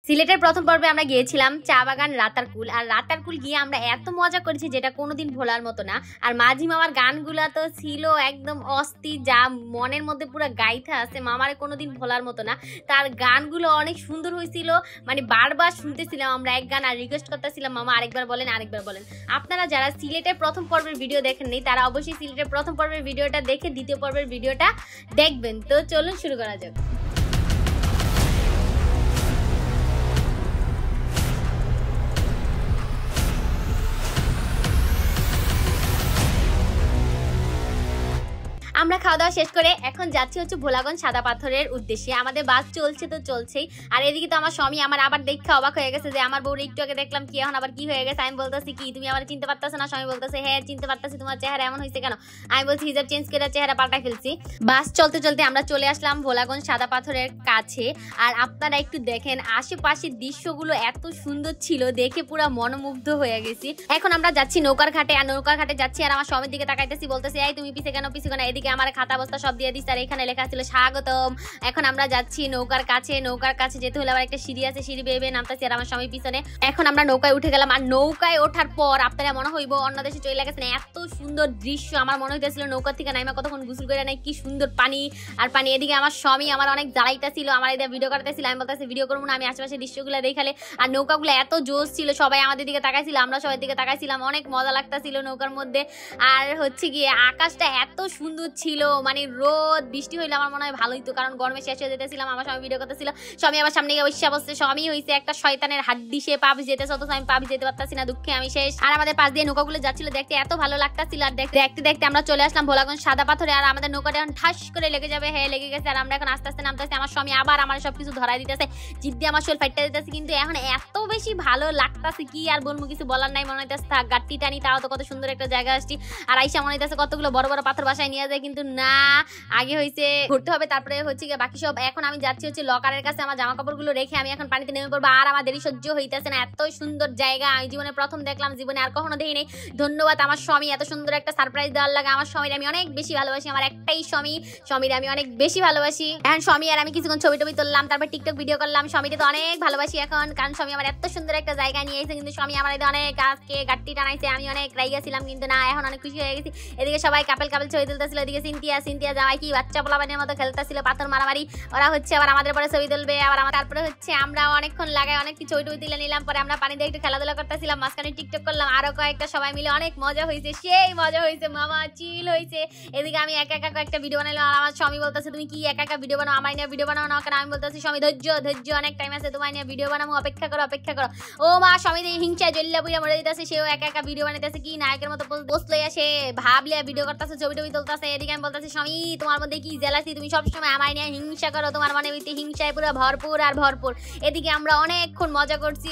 সিলেটের প্রথম পর্বে আমরা গিয়েছিলাম চা বাগান রাতারকুল। আর রাতারকুল গিয়ে আমরা এত মজা করেছি যেটা কোনোদিন ভোলার মতো না। আর মাঝি মামার গানগুলা তো ছিল একদম অস্থির, যা মনের মধ্যে পুরো গাইথা আছে, মামারে কোনোদিন ভোলার মতো না। তার গানগুলো অনেক সুন্দর হয়েছিল, মানে বারবার শুনতেছিলাম আমরা এক গান আর রিকোয়েস্ট করতেছিলাম মামা আরেকবার বলেন আরেকবার বলেন। আপনারা যারা সিলেটের প্রথম পর্বের ভিডিও দেখেননি তারা অবশ্যই সিলেটের প্রথম পর্বের ভিডিওটা দেখে দ্বিতীয় পর্বের ভিডিওটা দেখবেন। তো চলুন শুরু করা যাক। আমরা খাওয়া দাওয়া শেষ করে এখন যাচ্ছি হচ্ছে ভোলাগঞ্জ সাদা পাথরের উদ্দেশ্যে। আমাদের বাস চলছে তো চলছেই। আর এদিকে তো আমার স্বামী আমার আবার দেখে অবাক হয়ে গেছে যে আমার বউর একটু আগে দেখলাম কি এখন আবার কি হয়ে গেছে। আমি বলতেছি কি তুমি আমার চিনতে পারতেছো না? স্বামী বলতেছে হ্যাঁ চিনতে পারতেছি, তোমার চেহারা এমন হয়েছে কেন? আমি বলছি হিজাব চেঞ্জ করে চেহারা পাল্টাই ফেলছি। বাস চলতে চলতে আমরা চলে আসলাম ভোলাগঞ্জ সাদা পাথরের কাছে। আর আপনারা একটু দেখেন আশেপাশের দৃশ্যগুলো এত সুন্দর ছিল, দেখে পুরো মনোমুগ্ধ হয়ে গেছি। এখন আমরা যাচ্ছি নৌকার ঘাটে। আর নৌকার ঘাটে যাচ্ছি আর আমার স্বামীর দিকে তাকাইতেছি, বলতেছি এই তুমি পিছে কেন পিছে কেন? এদিকে আমার খাতা বস্তা সব দিয়ে দিচ্ছে আর এখানে লেখা ছিল স্বাগতম। এখন আমরা যাচ্ছি নৌকার কাছে। নৌকার কাছে যেতে হলে আবার একটা সিঁড়ি আছে, সিঁড়ি বেয়ে নামতেছি আর আমার স্বামী পিছনে। এখন আমরা নৌকায় উঠে গেলাম। আর নৌকায় ওঠার পর আপনারা মনে হইব অন্য দেশে চলে গেছেন, এত সুন্দর দৃশ্য। আমার মনে হইতেছিল নৌকার থেকে নাইমা কতক্ষণ গোসল করে নাই, কি সুন্দর পানি আর পানি। এদিকে আমার স্বামী আমার অনেক জ্বালাইটা ছিল, আমার এদিকে ভিডিও করতেছিল। আমি বলতেছি ভিডিও করবো না, আমি আশেপাশে দৃশ্যগুলো দেখালে। আর নৌকাগুলো এত জোশ ছিল, সবাই আমাদের দিকে তাকাইছিল, আমরা সবাই দিকে তাকাইছিলাম, অনেক মজা লাগতেছিল নৌকার মধ্যে। আর হচ্ছে গিয়ে আকাশটা এত সুন্দর ছিল, মানে রোদ বৃষ্টি হইলে আমার মনে হয় ভালো হইতো, কারণ গরমে শেষ হয়ে যেতেছিলাম। আমার স্বামী ভিডিও করতেছিল, স্বামী আমার সামনে গিয়ে অবশ্যই বসছে। স্বামী হয়েছে একটা শয়তানের হাড্ডি, সে পাবি যেতেছে অথচ আমি পাবি যেতে পারতাছি না, দুঃখে আমি শেষ। আর আমাদের পাশ দিয়ে নৌকাগুলো যাচ্ছিল, দেখতে এত ভালো লাগতাছিল। আর দেখতে দেখতে আমরা চলে আসলাম ভোলাগঞ্জ সাদা পাথরে। আর আমাদের নৌকাটা এখন ঠাস করে লেগে যাবে, হ্যাঁ লেগে গেছে। আর আমরা এখন আস্তে আস্তে নামতেছি। আমার স্বামী আবার আমার সবকিছু ধরাই দিতেছে, জিদ দিয়ে আমার শরীর ফাইটটা দিতেছে। কিন্তু এখন এত বেশি ভালো লাগতাছে কি আর বলবো, কিছু বলার নাই। মনে হইতেছে থাক গাড়ি টানি, তাও তো কত সুন্দর একটা জায়গা আসছি। আর আইসা মনে হইতেছে কতগুলো বড় বড় পাথর বাসায় নিয়ে যায়, কিন্তু না, আগে হয়েছে ঘুরতে হবে তারপরে হচ্ছে গিয়ে বাকি সব। এখন আমি যাচ্ছি হচ্ছে লকারের কাছে, আমার জামা কাপড়গুলো রেখে আমি এখন পানিতে নেমে পড়বো। আর আমার দেরি সহ্য হইতেছে না, এত সুন্দর জায়গা আমি জীবনে প্রথম দেখলাম, জীবনে আর কখনো দেখি নাই। ধন্যবাদ আমার স্বামী, এত সুন্দর একটা সারপ্রাইজ দেওয়ার লাগে। আমার স্বামীর আমি অনেক বেশি ভালোবাসি, আমার একটাই স্বামী, স্বামীর আমি অনেক বেশি ভালোবাসি। এখন স্বামী আর আমি কিছুক্ষণ ছবি টবি তুললাম, তারপর টিকটক ভিডিও করলাম। স্বামীকে তো অনেক ভালোবাসি এখন, কারণ স্বামী আমার এত সুন্দর একটা জায়গা নিয়ে এসেছে। কিন্তু স্বামী আমার অনেক আজকে গাড়ি টানাইছে, আমি অনেক রাইগা ছিলাম, কিন্তু না এখন অনেক খুশি হয়ে গেছি। এদিকে সবাই কাপেল কাপেল ছবি তুলতেছিল, এদিকে সিনথিয়া জামাই কি বাচ্চা পোলাপানের মতো খেলতেছিল, পাথর মারামারি। ওরা হচ্ছে আবার আমাদের পরে ছবি তুলবে, আবার তারপরে হচ্ছে আমরা অনেকক্ষণ লাগায় অনেক ছবি টবি তুলে নিলাম। পরে আমরা পানি দিয়ে একটু খেলাধুলা করতেছিলাম, মাঝখানে টিকটক করলাম। আরো কয়েকটা সবাই মিলে অনেক মজা হয়েছে, সেই মজা হয়েছে মামা, চিল হয়েছে। এদিকে আমি একা একা কয়েকটা ভিডিও বানাইলাম। আমার স্বামী বলতেছে তুমি কি একা একা ভিডিও বানাও, আমার নিয়ে ভিডিও বানাও না কেন? আমি বলতেছি স্বামী ধৈর্য অনেক টাইম আছে, তোমার নিয়ে ভিডিও বানাবো, অপেক্ষা করো। ও মা, স্বামী হিংসায় জল্লা বুড়া মরে দিতেছে, সেও একা একা ভিডিও বানাইতেছে, কি নায়কের মতো পোস্ট লইয়া সে ভাবলিয়া ভিডিও করতেছে, ছবি টবি তুলতেছে। এদিকে আমি বলতেছি স্বামী তোমার মধ্যে কি জেলাসি, তুমি সবসময় আমার নিয়ে হিংসা করো, তোমার মনে হইতে হিংসায় পুরো ভরপুর আর ভরপুর। এদিকে আমরা অনেকক্ষণ মজা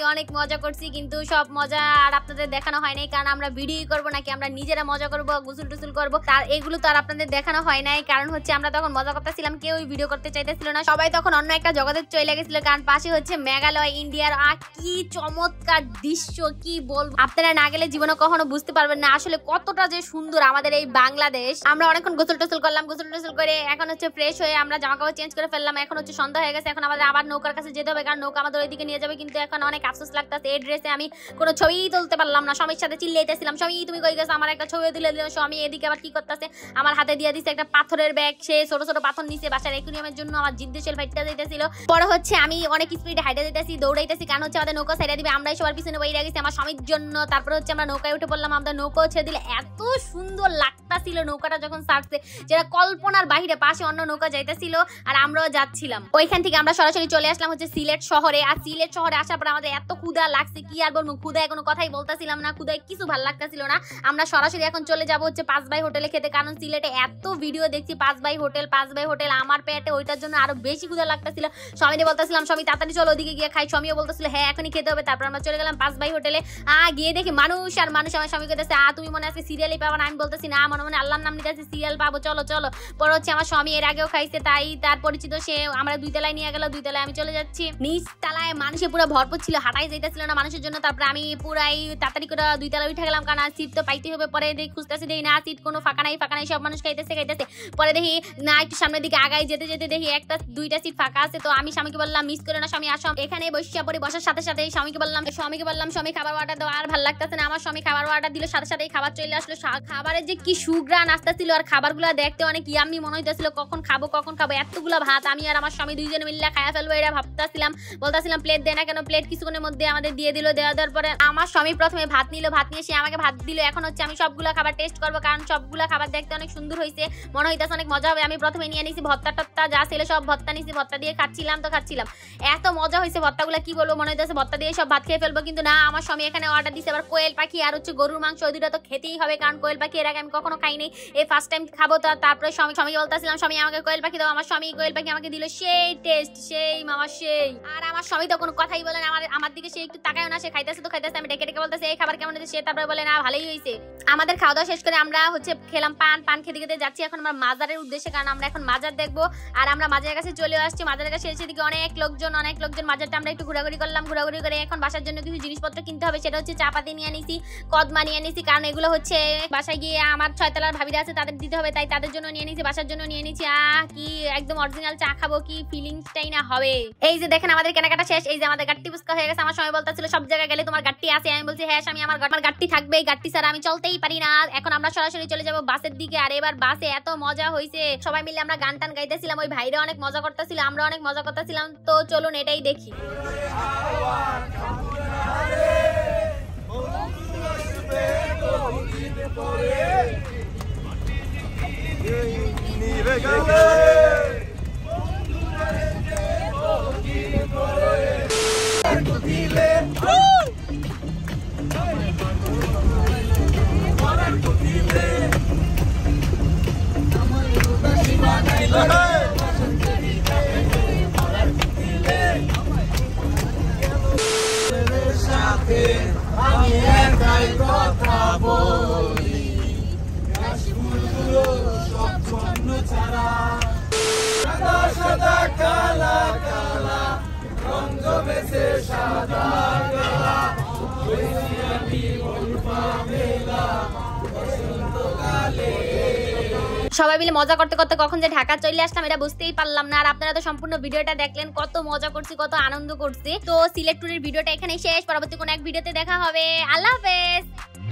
করছি, কিন্তু সব মজা আর আপনাদের দেখানো হয় নাই, কারণ আমরা ভিডিও করবো নাকি আমরা নিজেরা মজা করবো, গুসল টুসুল করবো, তার এগুলো তো আর আপনাদের দেখানো হয় নাই। কারণ হচ্ছে আমরা তখন মজা করতেছিলাম, কেউই ভিডিও করতে চাইতেছিল না, সবাই তখন অন্য একটা জগতে চলে গেছিল। কারণ পাশে হচ্ছে মেঘালয়, ইন্ডিয়ার। আর কি চমৎকার দৃশ্য, কি বলবো, আপনারা না গেলে জীবনে কখনো বুঝতে পারবেন না আসলে কতটা যে সুন্দর আমাদের এই বাংলাদেশ। আমরা অনেকক্ষণ গোসল টোসল করলাম, গোসল টোসল করে এখন হচ্ছে ফ্রেশ হয়ে আমরা জামা কাপড় চেঞ্জ করে ফেললাম। এখন হচ্ছে সন্ধ্যা হয়ে গেছে, এখন আমাদের আবার নৌকার কাছে যেতে হবে, কারণ নৌকা আমাদের ওইদিকে নিয়ে যাবে। কিন্তু এখন অনেক আফসোস লাগতেছে, এই ড্রেসে আমি কোনো ছবি তুলতে পারলাম না। স্বামীর সাথে চিল্লাইতেছিলাম, স্বামী তুমি কই গেছো, আমার একটা ছবি তুলে দিল। স্বামী এদিকে আবার কি করতেছে, আমার হাতে দিয়ে দিচ্ছে একটা পাথরের ব্যাগ, সে ছোট ছোট পাথর নিচে বাসার একুরিয়ামের জন্য। আমার জিদ্দে শেল ফাইটটা দিতেছিল। পরে হচ্ছে আমি অনেক স্পিডে হাইটে দিতেছি, দৌড়াইতেছি, কারণ হচ্ছে আমাদের নৌকা সাইডে দিবে, আমরাই সবার পিছনে বাইরে গেছি আমার স্বামীর জন্য। তারপরে হচ্ছে আমরা নৌকায় উঠে পড়লাম, আমাদের নৌকাও ছেড়ে দিলে। এত সুন্দর লাগতাছিল নৌকাটা যখন ছাড়ছে, যেটা কল্পনার বাহিরে। পাশে অন্য নৌকা যাইতেছিল আর আমরাও যাচ্ছিলাম। ওইখান থেকে আমরা সরাসরি চলে আসলাম হচ্ছে সিলেট শহরে। আর সিলেট শহরে আসার পর আমাদের এত ক্ষুধা লাগছে, কি আর বলবো, ক্ষুধায় কোনো কথাই বলতেছিলাম না, ক্ষুধায় কিছু ভালো লাগতেছিল না। আমরা সরাসরি এখন চলে যাবো হচ্ছে 5 ভাই হোটেলে খেতে, কারণ সিলেটে এত ভিডিও দেখছি 5 ভাই হোটেল। আমার পেটে ওইটার জন্য আরো বেশি ক্ষুধা লাগতেছিল। স্বামীকে বলতেছিলাম স্বামী তাড়াতাড়ি চলো ওদিকে গিয়ে খাই, স্বামীও বলতেছিল হ্যাঁ এখনই খেতে হবে। তারপর আমরা চলে গেলাম 5 ভাই হোটেলে। গিয়ে দেখি মানুষ আর মানুষ। আমার স্বামী কইতেছে তুমি মনে আছে সিরিয়ালই পাবা না? আমি বলতেছি না, মনে মনে আল্লাহর নাম নিতেছি, সিরিয়াল হোটেল পাবো, চলো চলো। পরে হচ্ছে আমার স্বামী এর আগেও খাইছে, তাই তার পরিচিত সে আমরা 2 তলায় নিয়ে গেল, 2 তলায় আমি চলে যাচ্ছি। নিচ তলায় মানুষে পুরো ভরপুর ছিল, হাঁটাই যাইতেছিল না মানুষের জন্য। তারপরে আমি পুরাই তাড়াতাড়ি করে 2 তলায় উঠে গেলাম, কারণ সিট তো পাইতে হবে। পরে দেখি খুঁজতেছি, দেখি না সিট কোনো ফাঁকা নাই, সব মানুষ খাইতেছে। পরে দেখি না একটু সামনের দিকে আগাই যেতে যেতে দেখি 1-2টা সিট ফাঁকা আছে। তো আমি স্বামীকে বললাম মিস করে না স্বামী, আসো এখানে বসে পড়ি। বসার সাথে সাথে স্বামীকে বললাম স্বামী খাবার অর্ডার দাও। আর ভালো লাগতেছে না, আমার স্বামী খাবার অর্ডার দিল, সাথে সাথেই খাবার চলে আসলো। খাবারের যে কি সুগ্রান আসতেছিল, আর খাবারগুলো দেখতে অনেক ইয়াম্মি মনে হইতেছিল। কখন খাবো এতগুলো ভাত আমি আর আমার স্বামী 2 জনে মিলে খাইয়া ফেলবো এটা ভাবতেছিলাম। বলতেছিলাম প্লেট দেয় না কেন, প্লেট কিছুক্ষণের মধ্যে আমাদের দিয়ে দিল। দেওয়ার পরে আমার স্বামী প্রথমে ভাত নিল, ভাত নিয়ে সে আমাকে ভাত দিল। এখন হচ্ছে আমি সবগুলো খাবার টেস্ট করবো, কারণ সবগুলো খাবার দেখতে অনেক সুন্দর হয়েছে, মনে হইতেছে অনেক মজা হবে। আমি প্রথমে নিয়ে নিছি ভর্তা যা ছিল সব ভর্তা নিছি, ভর্তা দিয়ে খাচ্ছিলাম। এত মজা হয়েছে ভর্তাগুলো কি বলবো, মনে হইতেছে ভর্তা দিয়ে সব ভাত খেয়ে ফেলবো। কিন্তু না, আমার স্বামী এখানে অর্ডার দিছে আবার কোয়েল পাখি আর হচ্ছে গরুর মাংস। ওই দুটো তো খেতেই হবে, কারণ কোয়েল পাখি এর আগে আমি কখনো খাইনি, এই ফার্স্ট টাইম খাবো। তো তারপরে স্বামীকে বলতেছিলাম স্বামী আমাকে কোয়েল পাখি দাও। আমার স্বামী কোয়েল পাখি আমাকে দিল, সেই টেস্ট, সেই মামা সেই। আর আমার স্বামী তো কোনো কথাই বলে না, আমার দিকে সে একটু তাকায় না, সে খাইতেছে। আমি ডেকে বলতেছে এই খাবার কেমন হয়েছে, সে তারপরে বলে না ভালোই হয়েছে। আমাদের খাওয়া দাওয়া শেষ করে আমরা হচ্ছে খেলাম পান খেতে যাচ্ছি এখন আমরা মাজারের উদ্দেশ্যে, কারণ আমরা এখন মাজার দেখবো। আর আমরা মাজারের কাছে চলে আসছি। মাজারের কাছে এসে দিকে অনেক লোকজন মাজারটা আমরা একটু ঘোরাঘুরি করলাম। ঘোরাঘুরি করে এখন বাসার জন্য কিছু জিনিসপত্র কিনতে হবে, সেটা হচ্ছে চাপাতি নিয়ে নিছি, কদমা নিয়ে নিছি, কারণ এগুলো হচ্ছে বাসায় গিয়ে আমার 6 তলার ভাবিরা আছে তাদের দিতে হবে, তাই তাদের জন্য নিয়ে নিছি, বাসার জন্য নিয়ে নিছি। কি একদম অরিজিনাল চা খাবো, কি ফিলিংসটাই না হবে। এই যে দেখেন আমাদের কেনাকাটা শেষ। এই যে আমাদের গাট্টি পুস্কা হয়ে গেছে। আমার সময় বলতেছিল সব জায়গায় গেলে তোমার গাট্টি আছে, আমি বলছি হ্যাঁ স্বামী আমার গাট্টি থাকবে, এই গাট্টি ছাড়া আমি চলতেই পারি না। এখন আমরা সরাসরি চলে যাবো বাসের দিকে। আর এবার বাসে এত মজা হয়েছে, সবাই মিলে আমরা গান টান গাইতেছিলাম, ওই ভাইরা অনেক মজা করতেছিল, আমরা অনেক মজা করতেছিলাম। তো চলুন এটাই দেখি। আমি একাই কথা বলি, সব ছন্ন ছাড়া সাদা সাদা কালা কালা রঙ জমেছে সাদা কালা, আমি বলবা মেলা বসন্তকালে। সবাই মিলে মজা করতে করতে কখন যে ঢাকা চলে আসলাম এটা বুঝতেই পারলাম না। আর আপনারা তো সম্পূর্ণ ভিডিওটা দেখলেন, কত মজা করছি, কত আনন্দ করছি। তো সিলেট ট্যুরের ভিডিওটা এখানেই শেষ, পরবর্তী কোনো এক ভিডিওতে দেখা হবে। আল্লাহ হাফেজ।